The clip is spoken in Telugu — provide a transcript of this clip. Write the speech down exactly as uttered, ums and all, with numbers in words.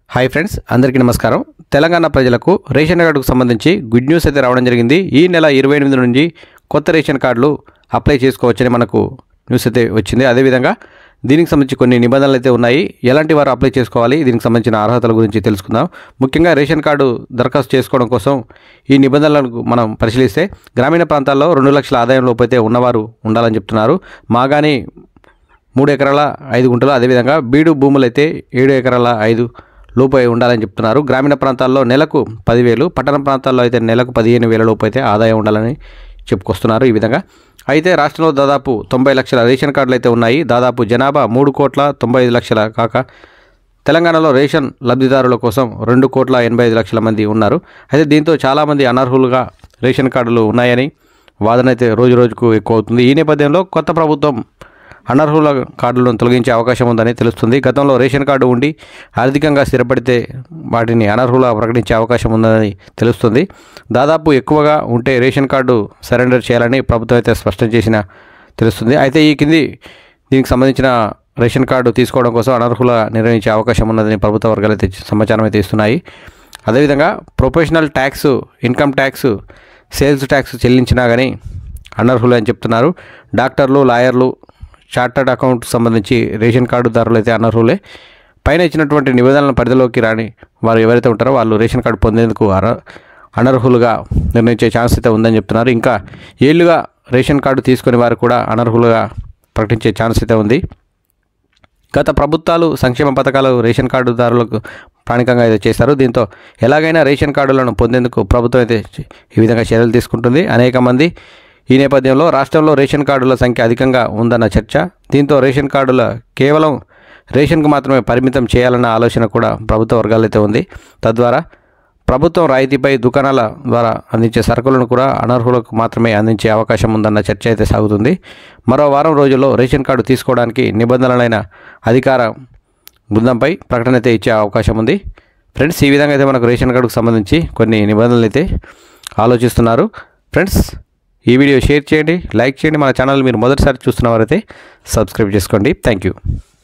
హాయ్ ఫ్రెండ్స్, అందరికీ నమస్కారం. తెలంగాణ ప్రజలకు రేషన్ కార్డుకు సంబంధించి గుడ్ న్యూస్ అయితే రావడం జరిగింది. ఈ నెల ఇరవై ఎనిమిది నుంచి కొత్త రేషన్ కార్డులు అప్లై చేసుకోవచ్చని మనకు న్యూస్ అయితే వచ్చింది. అదేవిధంగా దీనికి సంబంధించి కొన్ని నిబంధనలు అయితే ఉన్నాయి. ఎలాంటి వారు అప్లై చేసుకోవాలి, దీనికి సంబంధించిన అర్హతల గురించి తెలుసుకుందాం. ముఖ్యంగా రేషన్ కార్డు దరఖాస్తు చేసుకోవడం కోసం ఈ నిబంధనలను మనం పరిశీలిస్తే గ్రామీణ ప్రాంతాల్లో రెండు లక్షల ఆదాయం లోపు అయితే ఉన్నవారు ఉండాలని చెప్తున్నారు. మాగాని మూడు ఎకరాల ఐదు గుంటలు, అదేవిధంగా బీడు భూములు అయితే ఏడు ఎకరాల ఐదు లోపు అయి ఉండాలని చెప్తున్నారు. గ్రామీణ ప్రాంతాల్లో నెలకు పదివేలు, పట్టణ ప్రాంతాల్లో అయితే నెలకు పదిహేను వేల లోపు అయితే ఆదాయం ఉండాలని చెప్పుకొస్తున్నారు. ఈ విధంగా అయితే రాష్ట్రంలో దాదాపు తొంభై లక్షల రేషన్ కార్డులు అయితే ఉన్నాయి. దాదాపు జనాభా మూడు కోట్ల తొంభై ఐదు లక్షల కాక తెలంగాణలో రేషన్ లబ్ధిదారుల కోసం రెండు కోట్ల ఎనభై ఐదు లక్షల మంది ఉన్నారు. అయితే దీంతో చాలామంది అనర్హులుగా రేషన్ కార్డులు ఉన్నాయని వాదన అయితే రోజు రోజుకు ఎక్కువ అవుతుంది. ఈ నేపథ్యంలో కొత్త ప్రభుత్వం అనర్హుల కార్డులను తొలగించే అవకాశం ఉందని తెలుస్తుంది. గతంలో రేషన్ కార్డు ఉండి ఆర్థికంగా స్థిరపడితే వాటిని అనర్హుల ప్రకటించే అవకాశం ఉందని తెలుస్తుంది. దాదాపు ఎక్కువగా ఉంటే రేషన్ కార్డు సరెండర్ చేయాలని ప్రభుత్వం అయితే స్పష్టం చేసిన తెలుస్తుంది. అయితే ఈ కింది దీనికి సంబంధించిన రేషన్ కార్డు తీసుకోవడం కోసం అనర్హుల నిర్వహించే అవకాశం ఉన్నదని ప్రభుత్వ వర్గాలు అయితే సమాచారం అయితే ఇస్తున్నాయి. అదేవిధంగా professional tax, income tax, sales tax చెల్లించినా కానీ అనర్హులు అని చెప్తున్నారు. డాక్టర్లు, లాయర్లు, చార్టర్డ్ అకౌంట్ సంబంధించి రేషన్ కార్డుదారులు అయితే అనర్హులే. పైన ఇచ్చినటువంటి నిబంధనల పరిధిలోకి రాని వారు ఎవరైతే ఉంటారో వాళ్ళు రేషన్ కార్డు పొందేందుకు అన అనర్హులుగా నిర్ణయించే ఛాన్స్ అయితే ఉందని చెప్తున్నారు. ఇంకా ఏళ్ళుగా రేషన్ కార్డు తీసుకునే వారు కూడా అనర్హులుగా ప్రకటించే ఛాన్స్ అయితే ఉంది. గత ప్రభుత్వాలు సంక్షేమ పథకాలు రేషన్ కార్డుదారులకు ప్రాణికంగా అయితే చేశారు. దీంతో ఎలాగైనా రేషన్ కార్డులను పొందేందుకు ప్రభుత్వం అయితే ఈ విధంగా చర్యలు తీసుకుంటుంది. అనేక మంది ఈ నేపథ్యంలో రాష్ట్రంలో రేషన్ కార్డుల సంఖ్య అధికంగా ఉందన్న చర్చ. దీంతో రేషన్ కార్డుల కేవలం రేషన్కు మాత్రమే పరిమితం చేయాలన్న ఆలోచన కూడా ప్రభుత్వ వర్గాలైతే ఉంది. తద్వారా ప్రభుత్వం రాయితీపై దుకాణాల ద్వారా అందించే సరుకులను కూడా అనర్హులకు మాత్రమే అందించే అవకాశం ఉందన్న చర్చ అయితే సాగుతుంది. మరో వారం రోజుల్లో రేషన్ కార్డు తీసుకోవడానికి నిబంధనలైన అధికార బృందంపై ప్రకటన అయితే ఇచ్చే అవకాశం ఉంది. ఫ్రెండ్స్, ఈ విధంగా అయితే మనకు రేషన్ కార్డుకు సంబంధించి కొన్ని నిబంధనలు అయితే ఆలోచిస్తున్నారు. ఫ్రెండ్స్, ఈ వీడియో షేర్ చేయండి, లైక్ చేయండి. మన ఛానల్ మీరు మొదటిసారి చూస్తున్న వారైతే సబ్స్క్రైబ్ చేసుకోండి. Thank you.